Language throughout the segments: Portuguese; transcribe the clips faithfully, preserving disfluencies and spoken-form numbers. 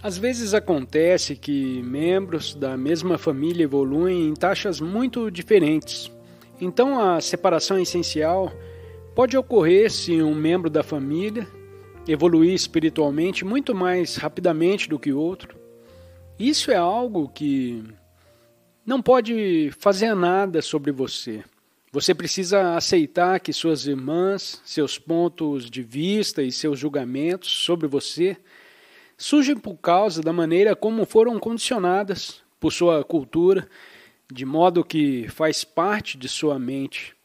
Às vezes acontece que membros da mesma família evoluem em taxas muito diferentes. Então a separação essencial pode ocorrer se um membro da família evoluir espiritualmente muito mais rapidamente do que outro. Isso é algo que não pode fazer nada sobre você. Você precisa aceitar que suas irmãs, seus pontos de vista e seus julgamentos sobre você surgem por causa da maneira como foram condicionadas por sua cultura, de modo que faz parte de sua mente.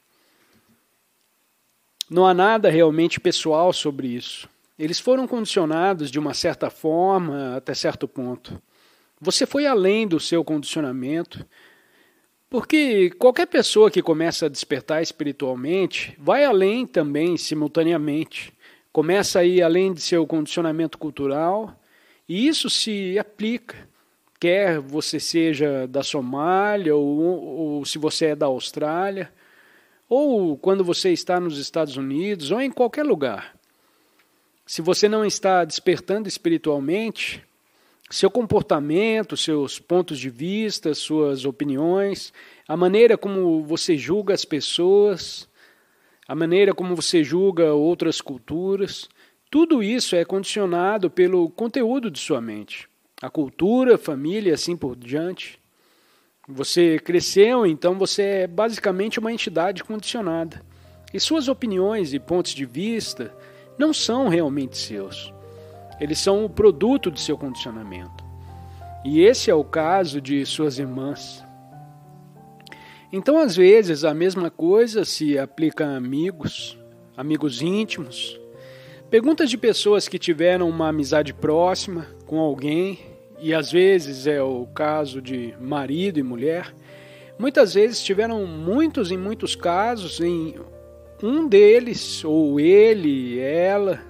Não há nada realmente pessoal sobre isso. Eles foram condicionados de uma certa forma até certo ponto. Você foi além do seu condicionamento, porque qualquer pessoa que começa a despertar espiritualmente vai além também simultaneamente. Começa a ir além de seu condicionamento cultural, e isso se aplica, quer você seja da Somália, ou, ou se você é da Austrália, ou quando você está nos Estados Unidos, ou em qualquer lugar. Se você não está despertando espiritualmente, seu comportamento, seus pontos de vista, suas opiniões, a maneira como você julga as pessoas, a maneira como você julga outras culturas, tudo isso é condicionado pelo conteúdo de sua mente. A cultura, a família e assim por diante. Você cresceu, então você é basicamente uma entidade condicionada. E suas opiniões e pontos de vista não são realmente seus. Eles são o produto de seu condicionamento. E esse é o caso de suas irmãs. Então, às vezes, a mesma coisa se aplica a amigos, amigos íntimos. Perguntas de pessoas que tiveram uma amizade próxima com alguém, e às vezes é o caso de marido e mulher. Muitas vezes tiveram muitos e muitos casos em um deles, ou ele, ela,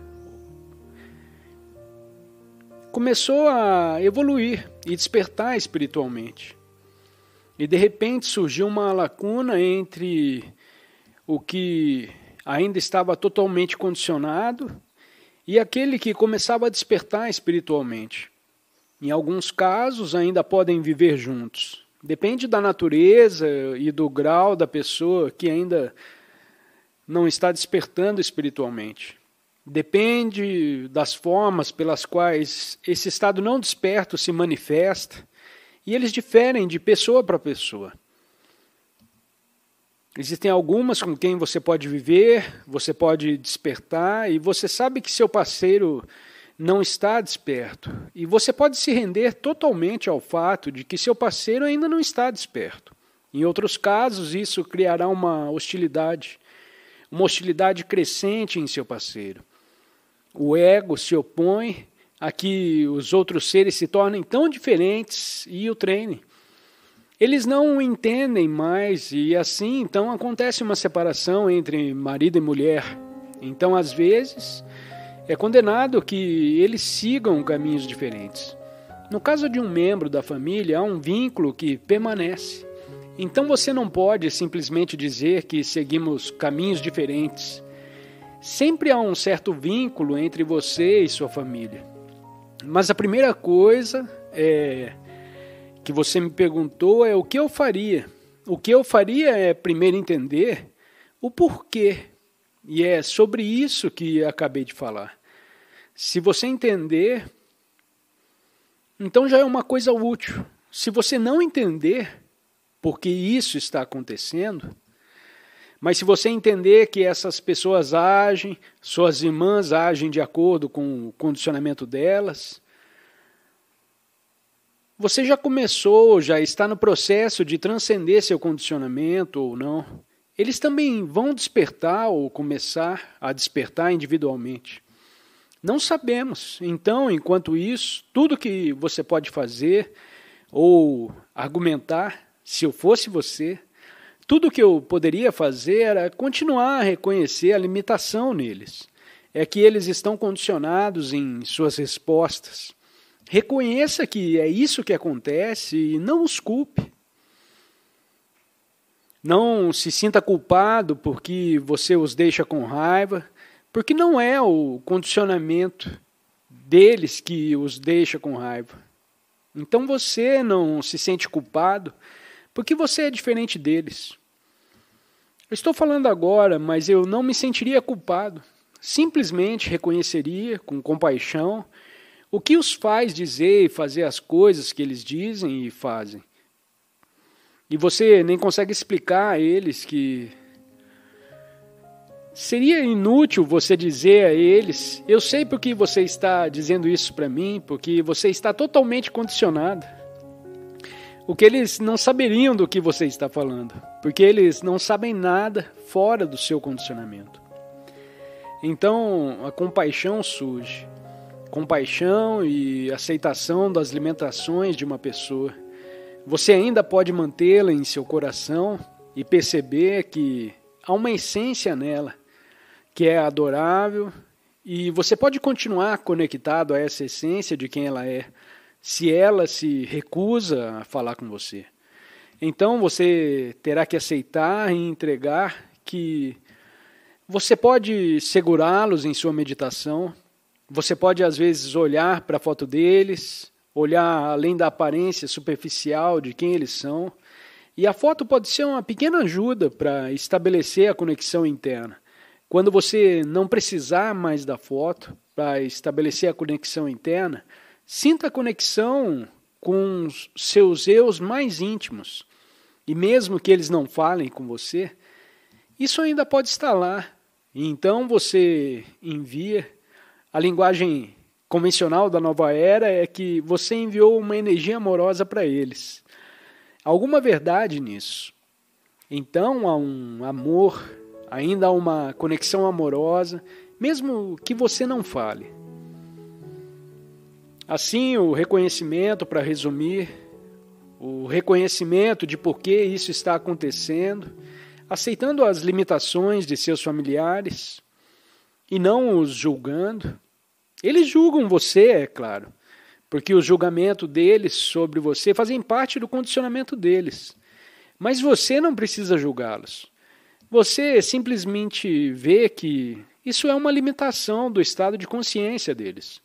começou a evoluir e despertar espiritualmente. E de repente surgiu uma lacuna entre o que ainda estava totalmente condicionado e aquele que começava a despertar espiritualmente. Em alguns casos ainda podem viver juntos. Depende da natureza e do grau da pessoa que ainda não está despertando espiritualmente. Depende das formas pelas quais esse estado não desperto se manifesta, e eles diferem de pessoa para pessoa. Existem algumas com quem você pode viver, você pode despertar, e você sabe que seu parceiro não está desperto. E você pode se render totalmente ao fato de que seu parceiro ainda não está desperto. Em outros casos, isso criará uma hostilidade, uma hostilidade crescente em seu parceiro. O ego se opõe a que os outros seres se tornem tão diferentes e o treinem. Eles não o entendem mais e assim então acontece uma separação entre marido e mulher. Então, às vezes, é condenado que eles sigam caminhos diferentes. No caso de um membro da família, há um vínculo que permanece. Então você não pode simplesmente dizer que seguimos caminhos diferentes. Sempre há um certo vínculo entre você e sua família. Mas a primeira coisa é, que você me perguntou é o que eu faria. O que eu faria é primeiro entender o porquê. E é sobre isso que acabei de falar. Se você entender, então já é uma coisa útil. Se você não entender por que isso está acontecendo, mas se você entender que essas pessoas agem, suas irmãs agem de acordo com o condicionamento delas, você já começou, já está no processo de transcender seu condicionamento ou não. Eles também vão despertar ou começar a despertar individualmente. Não sabemos. Então, enquanto isso, tudo que você pode fazer ou argumentar, se eu fosse você, tudo que eu poderia fazer era continuar a reconhecer a limitação neles. É que eles estão condicionados em suas respostas. Reconheça que é isso que acontece e não os culpe. Não se sinta culpado porque você os deixa com raiva, porque não é o condicionamento deles que os deixa com raiva. Então você não se sente culpado porque você é diferente deles. Eu estou falando agora, mas eu não me sentiria culpado. Simplesmente reconheceria com compaixão o que os faz dizer e fazer as coisas que eles dizem e fazem. E você nem consegue explicar a eles que seria inútil você dizer a eles: eu sei porque você está dizendo isso para mim, porque você está totalmente condicionado. O que eles não saberiam do que você está falando, porque eles não sabem nada fora do seu condicionamento. Então a compaixão surge. Compaixão e aceitação das limitações de uma pessoa. Você ainda pode mantê-la em seu coração e perceber que há uma essência nela que é adorável, e você pode continuar conectado a essa essência de quem ela é, se ela se recusa a falar com você. Então você terá que aceitar e entregar que você pode segurá-los em sua meditação, você pode às vezes olhar para a foto deles, olhar além da aparência superficial de quem eles são, e a foto pode ser uma pequena ajuda para estabelecer a conexão interna. Quando você não precisar mais da foto para estabelecer a conexão interna, sinta a conexão com os seus eus mais íntimos. E mesmo que eles não falem com você, isso ainda pode estar lá. E então você envia. A linguagem convencional da nova era é que você enviou uma energia amorosa para eles. Há alguma verdade nisso. Então há um amor, ainda há uma conexão amorosa, mesmo que você não fale. Assim, o reconhecimento, para resumir, o reconhecimento de por que isso está acontecendo, aceitando as limitações de seus familiares e não os julgando. Eles julgam você, é claro, porque o julgamento deles sobre você fazem parte do condicionamento deles. Mas você não precisa julgá-los. Você simplesmente vê que isso é uma limitação do estado de consciência deles.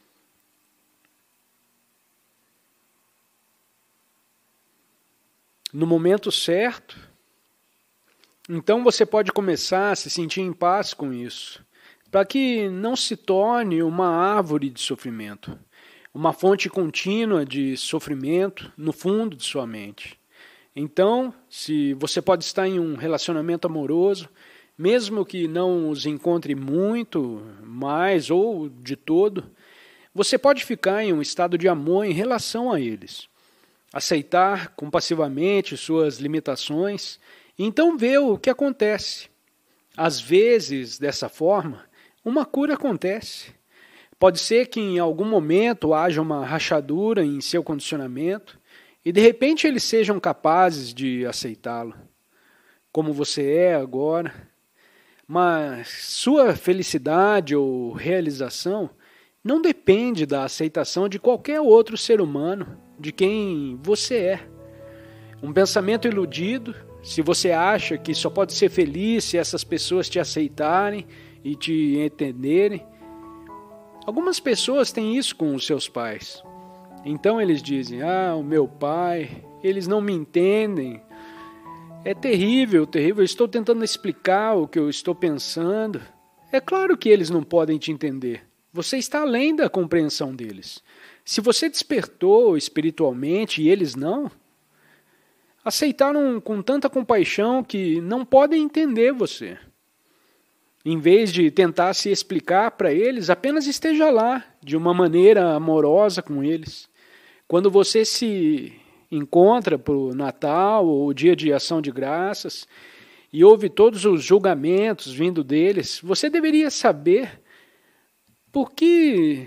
No momento certo, então você pode começar a se sentir em paz com isso, para que não se torne uma árvore de sofrimento, uma fonte contínua de sofrimento no fundo de sua mente. Então, se você pode estar em um relacionamento amoroso, mesmo que não os encontre muito, mais ou de todo, você pode ficar em um estado de amor em relação a eles. Aceitar compassivamente suas limitações e então ver o que acontece. Às vezes, dessa forma, uma cura acontece. Pode ser que em algum momento haja uma rachadura em seu condicionamento e de repente eles sejam capazes de aceitá-lo, como você é agora. Mas sua felicidade ou realização não depende da aceitação de qualquer outro ser humano, de quem você é. Um pensamento iludido, se você acha que só pode ser feliz se essas pessoas te aceitarem e te entenderem. Algumas pessoas têm isso com os seus pais. Então eles dizem: ah, o meu pai, eles não me entendem. É terrível, terrível, eu estou tentando explicar o que eu estou pensando. É claro que eles não podem te entender. Você está além da compreensão deles. Se você despertou espiritualmente e eles não, aceitaram com tanta compaixão que não podem entender você. Em vez de tentar se explicar para eles, apenas esteja lá, de uma maneira amorosa com eles. Quando você se encontra para o Natal ou o dia de ação de graças e ouve todos os julgamentos vindo deles, você deveria saber por que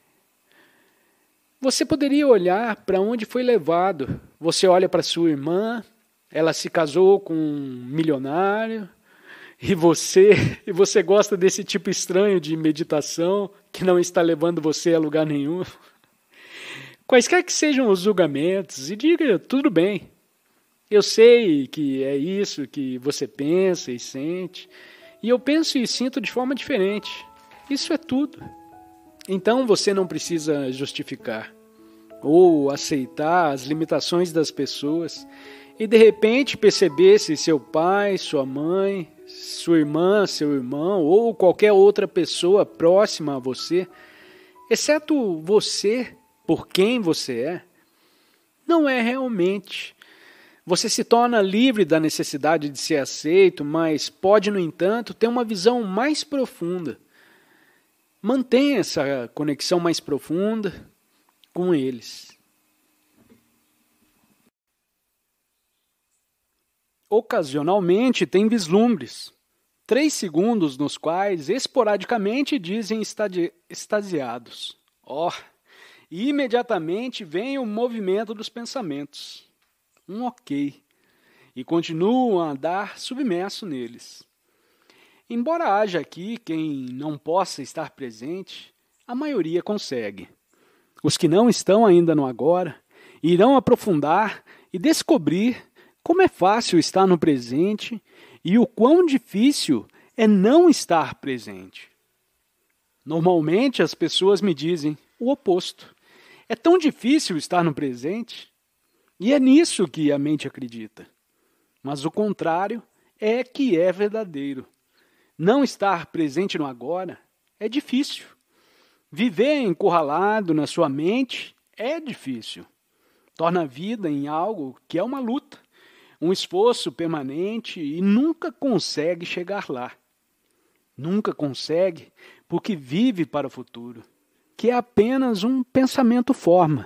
você poderia olhar para onde foi levado. Você olha para sua irmã, ela se casou com um milionário, e você, e você gosta desse tipo estranho de meditação que não está levando você a lugar nenhum. Quaisquer que sejam os julgamentos, e diga: tudo bem, eu sei que é isso que você pensa e sente, e eu penso e sinto de forma diferente. Isso é tudo. Então você não precisa justificar ou aceitar as limitações das pessoas e de repente perceber se seu pai, sua mãe, sua irmã, seu irmão ou qualquer outra pessoa próxima a você, exceto você, por quem você é, não é realmente. Você se torna livre da necessidade de ser aceito, mas pode, no entanto, ter uma visão mais profunda. Mantenha essa conexão mais profunda com eles. Ocasionalmente tem vislumbres, três segundos nos quais esporadicamente dizem estadi- extasiados. Ó, oh, e imediatamente vem o movimento dos pensamentos. Um ok. E continuam a andar submerso neles. Embora haja aqui quem não possa estar presente, a maioria consegue. Os que não estão ainda no agora irão aprofundar e descobrir como é fácil estar no presente e o quão difícil é não estar presente. Normalmente as pessoas me dizem o oposto. É tão difícil estar no presente. E é nisso que a mente acredita. Mas o contrário é que é verdadeiro. Não estar presente no agora é difícil. Viver encurralado na sua mente é difícil. Torna a vida em algo que é uma luta, um esforço permanente e nunca consegue chegar lá. Nunca consegue porque vive para o futuro, que é apenas um pensamento forma.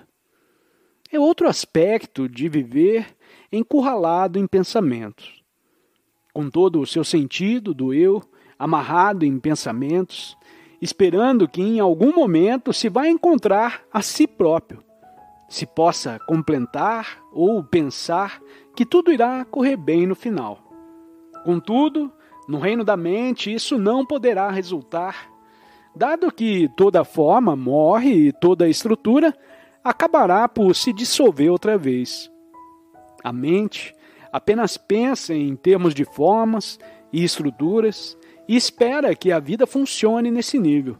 É outro aspecto de viver encurralado em pensamentos. Com todo o seu sentido do eu, amarrado em pensamentos, esperando que em algum momento se vá encontrar a si próprio, se possa completar ou pensar que tudo irá correr bem no final. Contudo, no reino da mente isso não poderá resultar, dado que toda forma morre e toda estrutura acabará por se dissolver outra vez. A mente apenas pensa em termos de formas e estruturas e espera que a vida funcione nesse nível.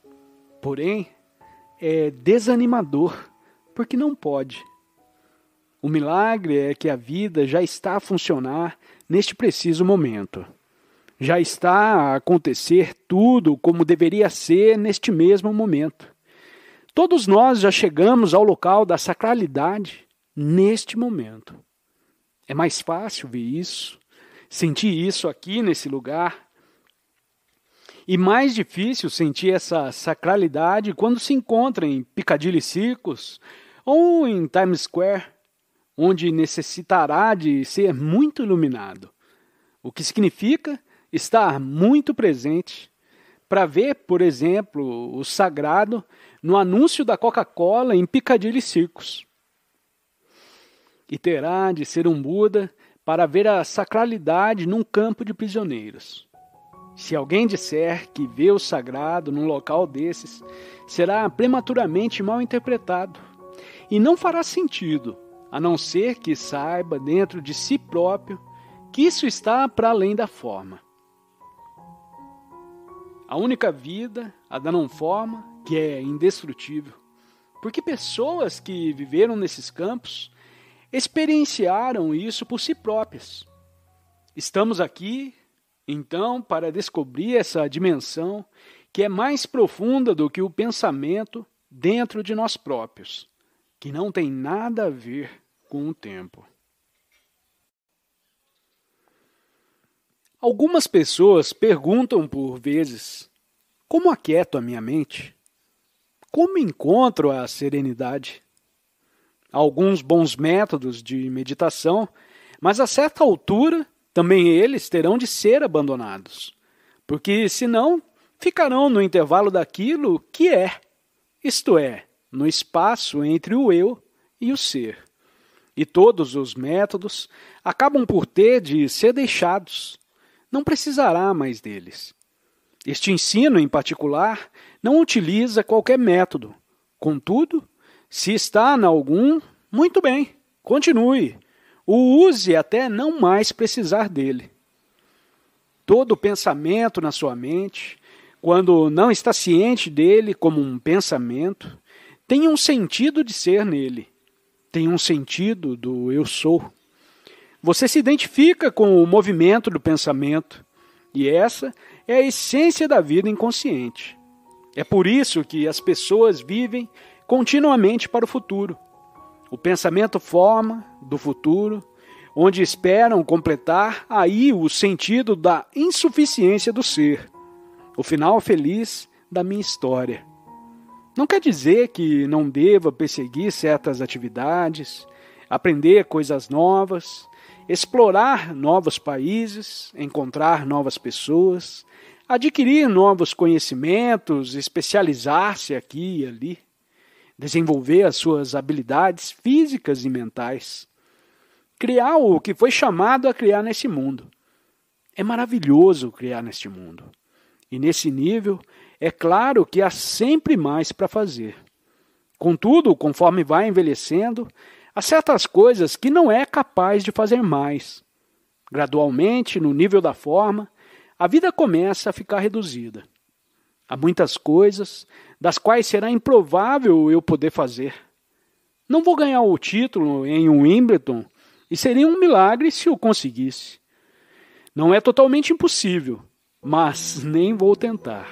Porém, é desanimador, porque não pode. O milagre é que a vida já está a funcionar neste preciso momento. Já está a acontecer tudo como deveria ser neste mesmo momento. Todos nós já chegamos ao local da sacralidade neste momento. É mais fácil ver isso, sentir isso aqui nesse lugar. E mais difícil sentir essa sacralidade quando se encontra em Piccadilly Circus ou em Times Square, onde necessitará de ser muito iluminado. O que significa estar muito presente para ver, por exemplo, o sagrado no anúncio da Coca-Cola em Piccadilly Circus. E terá de ser um Buda para ver a sacralidade num campo de prisioneiros. Se alguém disser que vê o sagrado num local desses, será prematuramente mal interpretado e não fará sentido, a não ser que saiba dentro de si próprio que isso está para além da forma. A única vida, a da não forma, que é indestrutível, porque pessoas que viveram nesses campos experienciaram isso por si próprias. Estamos aqui, então, para descobrir essa dimensão que é mais profunda do que o pensamento dentro de nós próprios, que não tem nada a ver com o tempo. Algumas pessoas perguntam por vezes: como aquieto a minha mente? Como encontro a serenidade? Há alguns bons métodos de meditação, mas a certa altura também eles terão de ser abandonados, porque senão ficarão no intervalo daquilo que é, isto é, no espaço entre o eu e o ser. E todos os métodos acabam por ter de ser deixados. Não precisará mais deles. Este ensino, em particular, não utiliza qualquer método. Contudo, se está em algum, muito bem, continue. O use até não mais precisar dele. Todo pensamento na sua mente, quando não está ciente dele como um pensamento, tem um sentido de ser nele, tem um sentido do eu sou. Você se identifica com o movimento do pensamento, e essa é a essência da vida inconsciente. É por isso que as pessoas vivem continuamente para o futuro. O pensamento forma do futuro, onde esperam completar aí o sentido da insuficiência do ser, o final feliz da minha história. Não quer dizer que não deva perseguir certas atividades, aprender coisas novas, explorar novos países, encontrar novas pessoas, adquirir novos conhecimentos, especializar-se aqui e ali, desenvolver as suas habilidades físicas e mentais, criar o que foi chamado a criar nesse mundo. É maravilhoso criar neste mundo. E nesse nível, é claro que há sempre mais para fazer. Contudo, conforme vai envelhecendo, há certas coisas que não é capaz de fazer mais. Gradualmente, no nível da forma, a vida começa a ficar reduzida. Há muitas coisas das quais será improvável eu poder fazer. Não vou ganhar o título em um Wimbledon e seria um milagre se eu conseguisse. Não é totalmente impossível, mas nem vou tentar.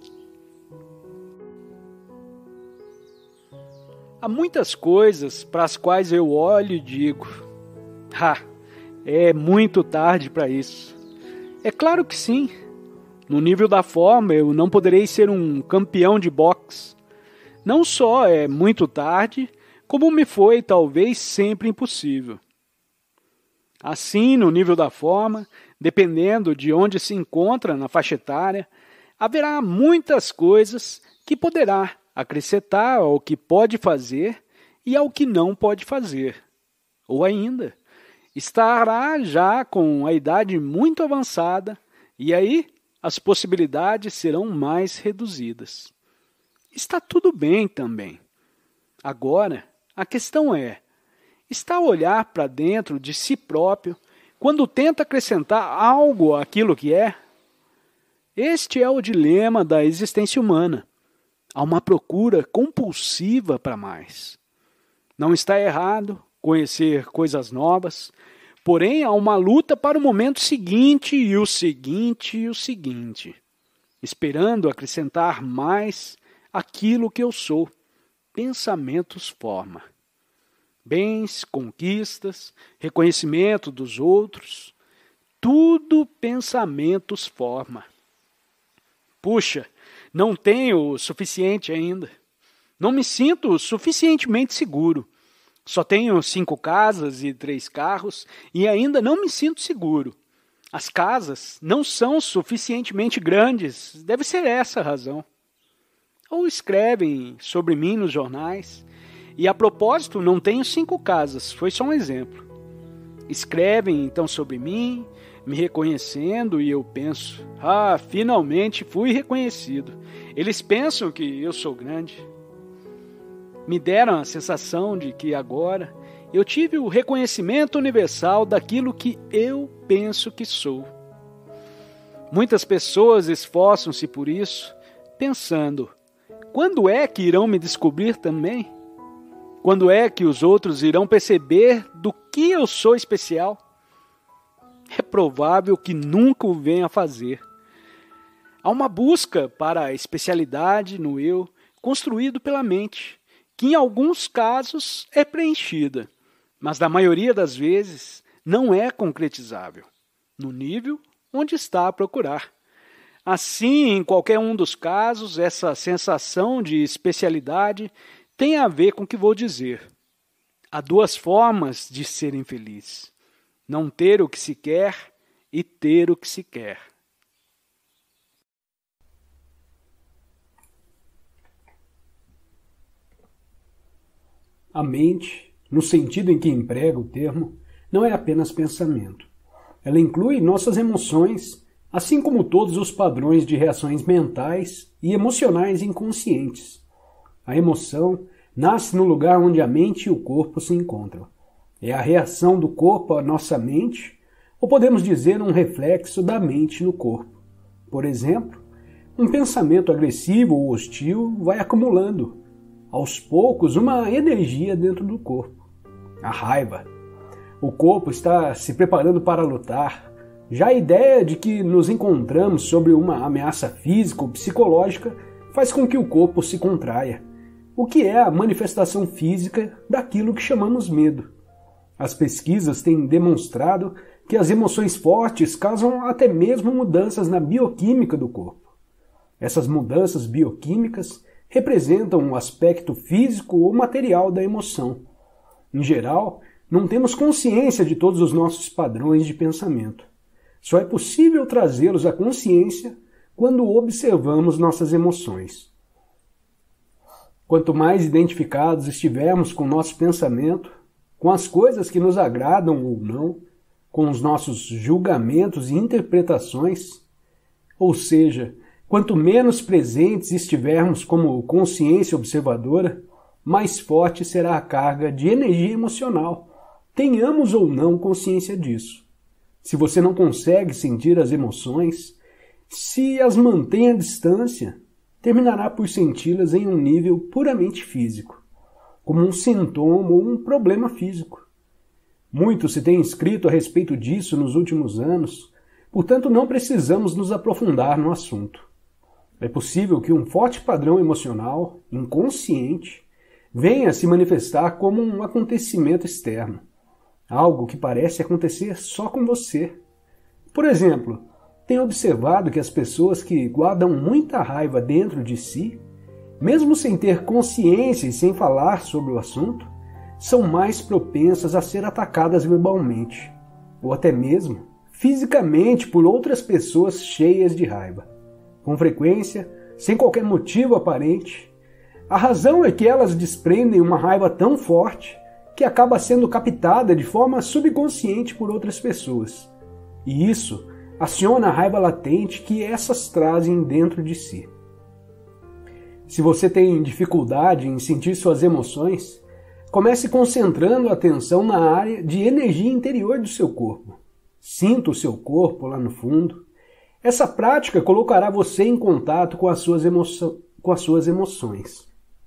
Há muitas coisas para as quais eu olho e digo, ah, é muito tarde para isso. É claro que sim. No nível da forma, eu não poderei ser um campeão de boxe. Não só é muito tarde, como me foi talvez sempre impossível. Assim, no nível da forma, dependendo de onde se encontra na faixa etária, haverá muitas coisas que poderá acrescentar ao que pode fazer e ao que não pode fazer. Ou ainda, estará já com a idade muito avançada e aí as possibilidades serão mais reduzidas. Está tudo bem também. Agora, a questão é, está a olhar para dentro de si próprio quando tenta acrescentar algo àquilo que é? Este é o dilema da existência humana. Há uma procura compulsiva para mais. Não está errado conhecer coisas novas, porém há uma luta para o momento seguinte e o seguinte e o seguinte, esperando acrescentar mais aquilo que eu sou. Pensamentos forma. Bens, conquistas, reconhecimento dos outros, tudo pensamentos forma. Puxa, não tenho o suficiente ainda. Não me sinto suficientemente seguro. Só tenho cinco casas e três carros e ainda não me sinto seguro. As casas não são suficientemente grandes, deve ser essa a razão. Ou escrevem sobre mim nos jornais, e a propósito não tenho cinco casas, foi só um exemplo. Escrevem então sobre mim, me reconhecendo e eu penso, ah, finalmente fui reconhecido. Eles pensam que eu sou grande. Me deram a sensação de que agora eu tive o reconhecimento universal daquilo que eu penso que sou. Muitas pessoas esforçam-se por isso, pensando, quando é que irão me descobrir também? Quando é que os outros irão perceber do que eu sou especial? É provável que nunca o venha a fazer. Há uma busca para a especialidade no eu construído pela mente, que em alguns casos é preenchida, mas na maioria das vezes não é concretizável, no nível onde está a procurar. Assim, em qualquer um dos casos, essa sensação de especialidade tem a ver com o que vou dizer. Há duas formas de ser infeliz: não ter o que se quer e ter o que se quer. A mente, no sentido em que emprega o termo, não é apenas pensamento. Ela inclui nossas emoções, assim como todos os padrões de reações mentais e emocionais inconscientes. A emoção nasce no lugar onde a mente e o corpo se encontram. É a reação do corpo à nossa mente, ou podemos dizer um reflexo da mente no corpo. Por exemplo, Um pensamento agressivo ou hostil vai acumulando, aos poucos, uma energia dentro do corpo. A raiva. O corpo está se preparando para lutar. Já a ideia de que nos encontramos sobre uma ameaça física ou psicológica faz com que o corpo se contraia, o que é a manifestação física daquilo que chamamos medo. As pesquisas têm demonstrado que as emoções fortes causam até mesmo mudanças na bioquímica do corpo. Essas mudanças bioquímicas representam o aspecto físico ou material da emoção. Em geral, não temos consciência de todos os nossos padrões de pensamento. Só é possível trazê-los à consciência quando observamos nossas emoções. Quanto mais identificados estivermos com o nosso pensamento, com as coisas que nos agradam ou não, com os nossos julgamentos e interpretações, ou seja, quanto menos presentes estivermos como consciência observadora, mais forte será a carga de energia emocional, tenhamos ou não consciência disso. Se você não consegue sentir as emoções, se as mantém à distância, terminará por senti-las em um nível puramente físico, como um sintoma ou um problema físico. Muito se tem escrito a respeito disso nos últimos anos, portanto não precisamos nos aprofundar no assunto. É possível que um forte padrão emocional, inconsciente, venha a se manifestar como um acontecimento externo, algo que parece acontecer só com você. Por exemplo, tenho observado que as pessoas que guardam muita raiva dentro de si, mesmo sem ter consciência e sem falar sobre o assunto, são mais propensas a ser atacadas verbalmente, ou até mesmo fisicamente por outras pessoas cheias de raiva. Com frequência, sem qualquer motivo aparente. A razão é que elas desprendem uma raiva tão forte que acaba sendo captada de forma subconsciente por outras pessoas. E isso aciona a raiva latente que essas trazem dentro de si. Se você tem dificuldade em sentir suas emoções, comece concentrando a atenção na área de energia interior do seu corpo. Sinta o seu corpo lá no fundo. Essa prática colocará você em contato com as suas, emoço- com as suas emoções.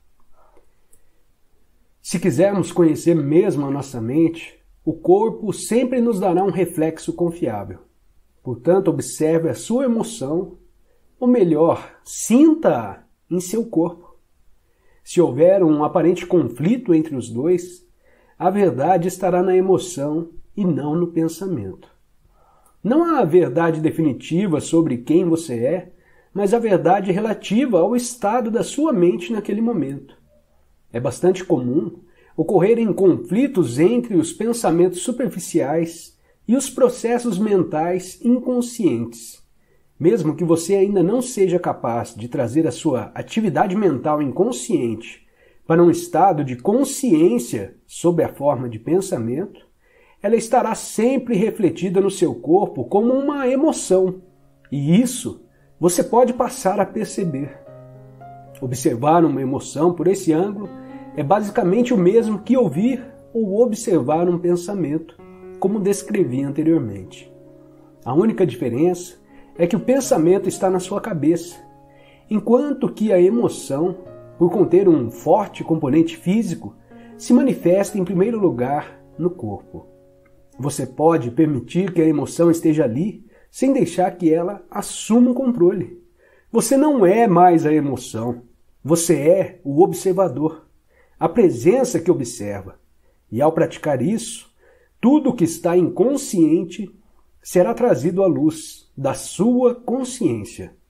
Se quisermos conhecer mesmo a nossa mente, o corpo sempre nos dará um reflexo confiável. Portanto, observe a sua emoção, ou melhor, sinta-a em seu corpo. Se houver um aparente conflito entre os dois, a verdade estará na emoção e não no pensamento. Não há verdade definitiva sobre quem você é, mas a verdade relativa ao estado da sua mente naquele momento. É bastante comum ocorrerem conflitos entre os pensamentos superficiais e os processos mentais inconscientes. Mesmo que você ainda não seja capaz de trazer a sua atividade mental inconsciente para um estado de consciência sob a forma de pensamento, ela estará sempre refletida no seu corpo como uma emoção, e isso você pode passar a perceber. Observar uma emoção por esse ângulo é basicamente o mesmo que ouvir ou observar um pensamento, como descrevi anteriormente. A única diferença é que o pensamento está na sua cabeça, enquanto que a emoção, por conter um forte componente físico, se manifesta em primeiro lugar no corpo. Você pode permitir que a emoção esteja ali sem deixar que ela assuma o controle. Você não é mais a emoção, você é o observador, a presença que observa. E ao praticar isso, tudo que está inconsciente será trazido à luz da sua consciência.